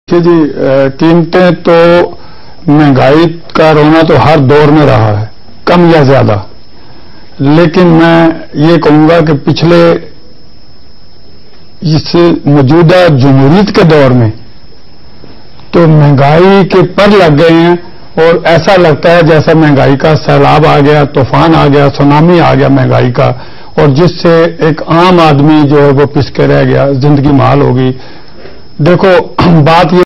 जी, कीमतें तो महंगाई का रोना तो हर दौर में रहा है, कम या ज्यादा। लेकिन मैं ये कहूंगा कि पिछले इस मौजूदा जमहूरियत के दौर में तो महंगाई के पर लग गए हैं और ऐसा लगता है जैसा महंगाई का सैलाब आ गया, तूफान आ गया, सुनामी आ गया महंगाई का, और जिससे एक आम आदमी जो है वो पिसके रह गया, जिंदगी माल हो गई। देखो, बात ये